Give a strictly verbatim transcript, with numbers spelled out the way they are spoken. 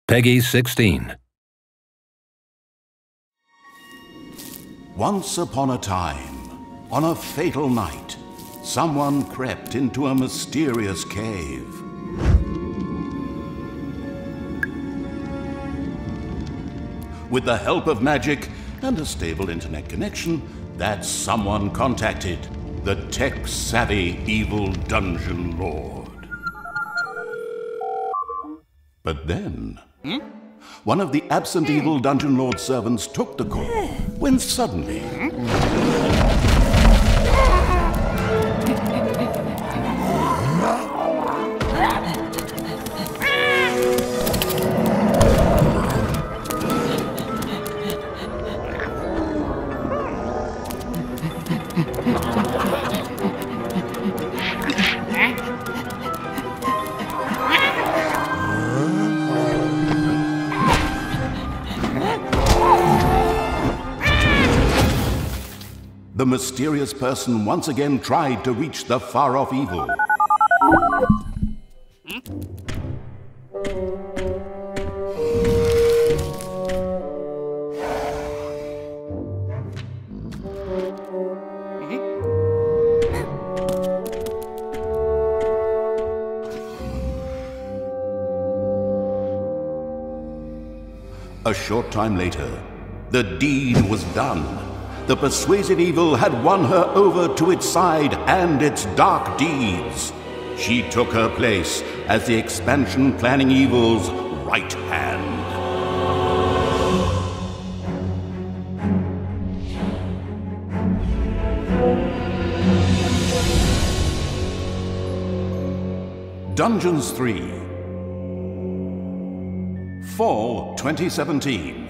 Peggy sixteen. Once upon a time, on a fatal night, someone crept into a mysterious cave. With the help of magic and a stable internet connection, that someone contacted the tech-savvy evil dungeon lord. But then, hmm? one of the absent evil dungeon lord servants took the call, when suddenly... the mysterious person once again tried to reach the far-off evil. A short time later, the deed was done. The persuasive evil had won her over to its side and its dark deeds. She took her place as the expansion planning evil's right hand. Dungeons three. Fall twenty seventeen.